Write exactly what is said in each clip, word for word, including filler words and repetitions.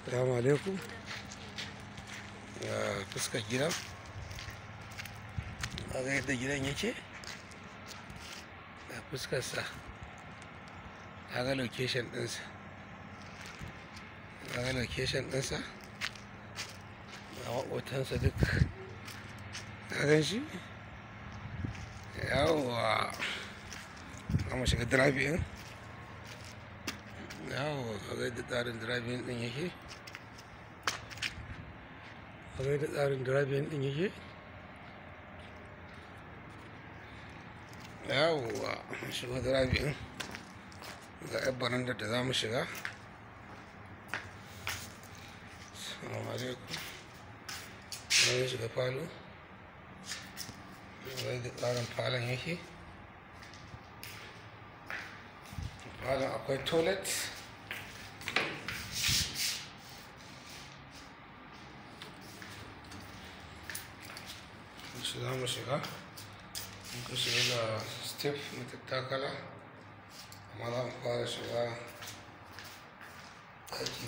Assalamu alaikum. Ga fuskar gidan, ga yadda gidan yake, ga fuskarsa, ga location ɗinsa, ga location ɗinsa, ga maƙotansa duk, ka gan shi? Yawwa, za mu shiga driving. Yawwa, ka ga yadda tsarin driving ɗin yake. Kaga yadda tsarin driving ɗin yake. Yawwa, shiga driving. Ga yar barandar da za mu shiga. Assalamu alaikum. Za mu shiga falo. Ga yadda tsarin falon yake. Falon akwai toilet. Shi za mu shiga, in ka shiga da step na tattakala, amma za mu fara shiga ɗaki.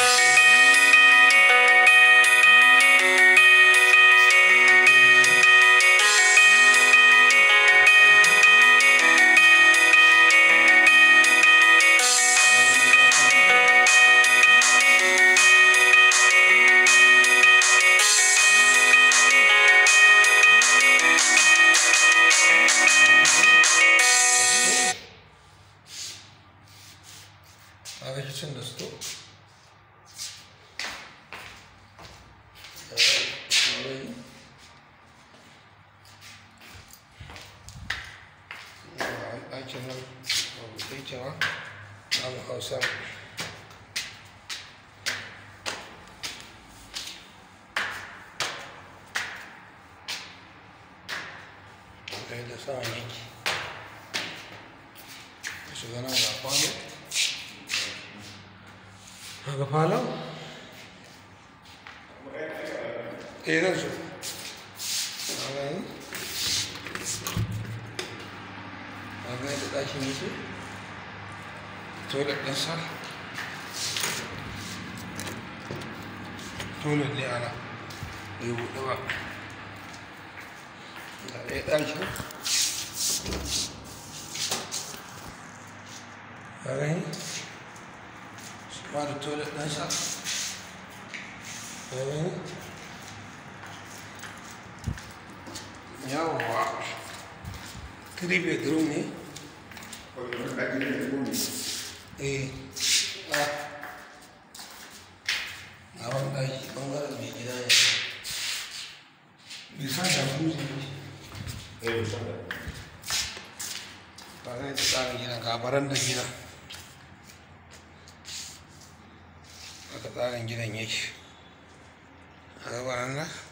Kaga kicin da sto. Ɗakin nan babu daikewa, za mu hau sama. Ga yadda saman yake. Shiga nan ga kwano. Kaga falon? Eh, zan so. Kaga yi? Kaga yadda ɗakin yake? Toilet ɗinsa. Toilet ne ana. Bai buɗe ba. Ga ɗaya ɗakin. Kaga yi? Ba da toilet ɗinsa. Yawwa, three bedroom ne. Eh, a gaban ɗaki ɓangaren mai gida ne. Bisa da buzi ne. Ba zai ta tsarin gina gabaran da gina. Haka tsarin gidan yake. A gabaran nan